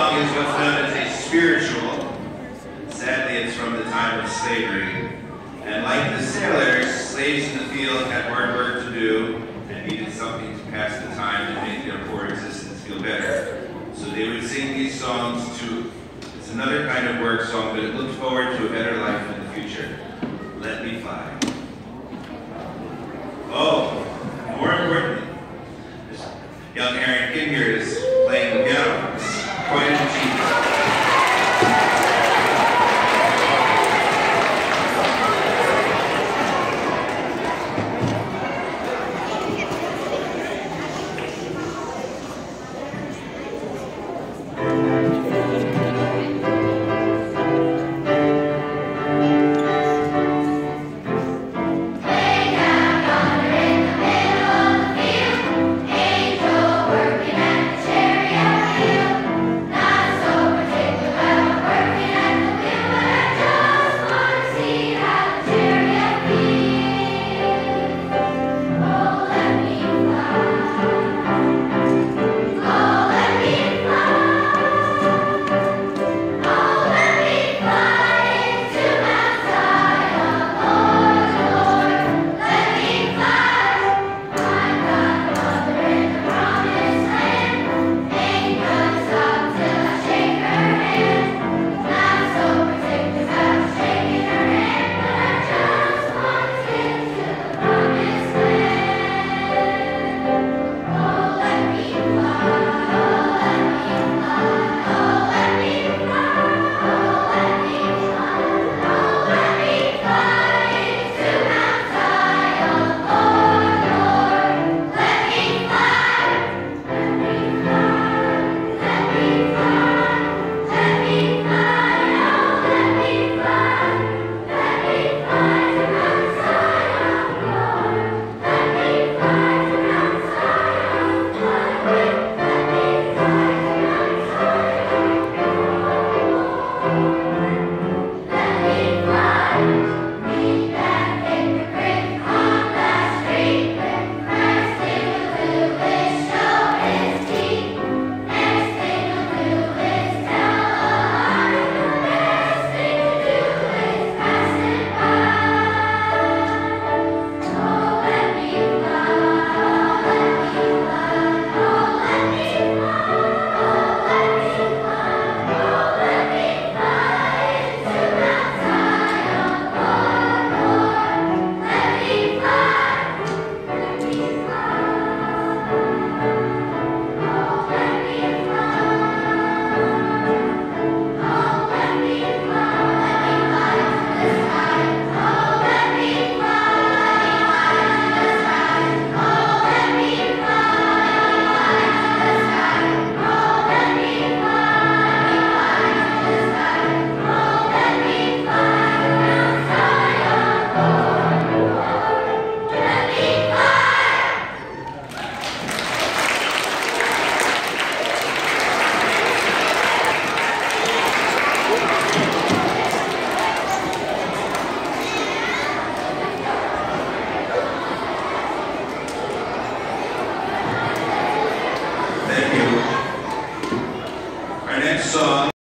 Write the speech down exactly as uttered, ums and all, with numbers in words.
song is what's known as a spiritual. Sadly, it's from the time of slavery. And like the sailors, slaves in the field had hard work to do and needed something to pass the time to make their poor existence feel better. So they would sing these songs to, it's another kind of work song, but it looked forward to a better life in the future. Let me fly. Oh, more importantly, this young Aaron King here is playing the piano. It's quite an achievement. Our next song